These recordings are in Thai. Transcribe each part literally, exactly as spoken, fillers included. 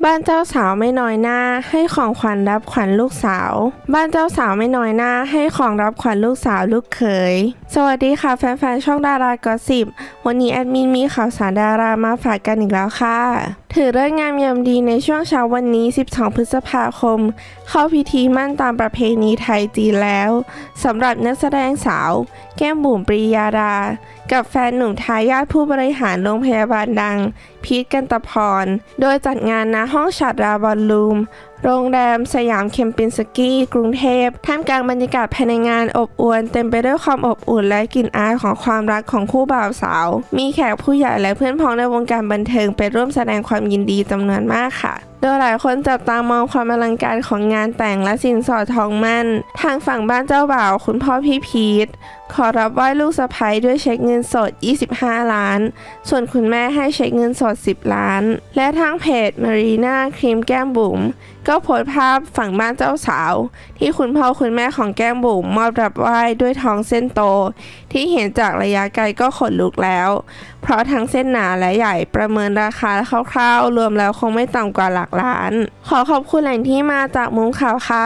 บ้านเจ้าสาวไม่น้อยหน้าให้ของขวัญรับขวัญลูกสาวบ้านเจ้าสาวไม่น้อยหน้าให้ของรับขวัญลูกสาวลูกเขยสวัสดีค่ะแฟนๆช่องดารากอสซิปวันนี้แอดมินมีข่าวสารดารามาฝากกันอีกแล้วค่ะถือฤกษ์งามยามดีในช่วงเช้าวันนี้สิบสองพฤษภาคมเข้าพิธีมั่นตามประเพณีไทยจีนแล้วสำหรับนักแสดงสาวแก้มบุ๋มปรียาดากับแฟนหนุ่มทายาทผู้บริหารโรงพยาบาลดังพีทกันตพรโดยจัดงานณห้องฉัตรราบอลลูมโรงแรมสยามเคมปินสกี้กรุงเทพท่ามกลางบรรยากาศภายในงานอบอวลเต็มไปด้วยความอบอุ่นและกลิ่นอายของความรักของคู่บ่าวสาวมีแขกผู้ใหญ่และเพื่อนพ้องในวงการบันเทิงไปร่วมแสดงความยินดีจำนวนมากค่ะโดยหลายคนจับตามองความอลังการของงานแต่งและสินสอดทองมั่นทางฝั่งบ้านเจ้าบ่าวคุณพ่อพี่พีทขอรับไหว้ลูกสะใภ้ด้วยเช็คเงินสดยี่สิบห้าล้านส่วนคุณแม่ให้เช็คเงินสดสิบล้านและทางเพจมารีนาครีมแก้มบุ๋มก็โพสต์ภาพฝั่งบ้านเจ้าสาวที่คุณพ่อคุณแม่ของแก้มบุ๋มมอบรับไหว้ด้วยทองเส้นโตที่เห็นจากระยะไกลก็ขนลุกแล้วเพราะทั้งเส้นหนาและใหญ่ประเมินราคาคร่าวๆรวมแล้วคงไม่ต่ำกว่าหลักล้านขอขอบคุณแหล่งที่มาจากมุมข่าวค่ะ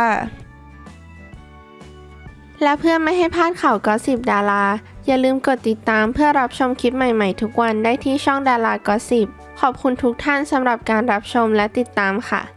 และเพื่อไม่ให้พลาดข่าวกอสซิปดาราอย่าลืมกดติดตามเพื่อรับชมคลิปใหม่ๆทุกวันได้ที่ช่องดารากอสซิปขอบคุณทุกท่านสำหรับการรับชมและติดตามค่ะ